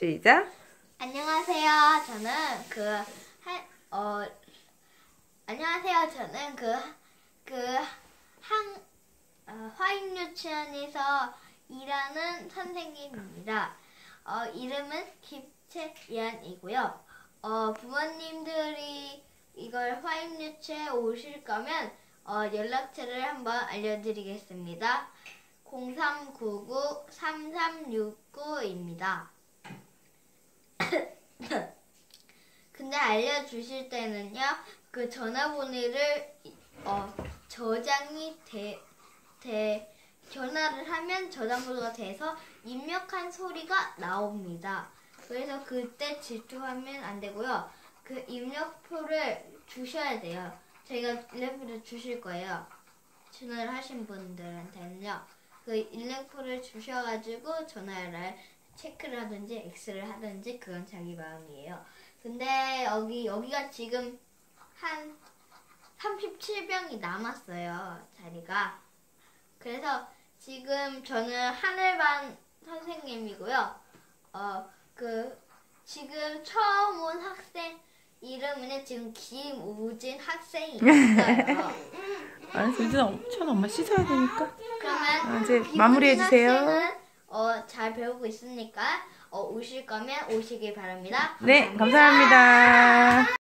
시작. 안녕하세요. 저는 안녕하세요. 저는 화익유치원에서 일하는 선생님입니다. 이름은 김채연이고요. 부모님들이 이걸 화익유치에 오실 거면 연락처를 한번 알려드리겠습니다. 0399-3369입니다. 근데 알려주실 때는요, 그 전화번호를 전화를 하면 전화번호가 돼서 입력한 소리가 나옵니다. 그래서 그때 질투하면 안 되고요. 그 입력표를 주셔야 돼요. 저희가 입력표를 주실 거예요. 전화를 하신 분들한테는요. 그 입력표를 주셔가지고 전화를 체크를 하든지 X를 하든지 그건 자기 마음이에요. 근데 여기가 지금 한 37병이 남았어요. 자리가. 그래서 지금 저는 하늘반 선생님이고요. 지금 처음 온 학생 이름은 지금 김우진 학생이 있어요. 알았어, 이제 천 엄마 씻어야 되니까. 그러면 이제 마무리해 주세요. 학생은 잘 배우고 있으니까 오실 거면 오시길 바랍니다. 네, 감사합니다.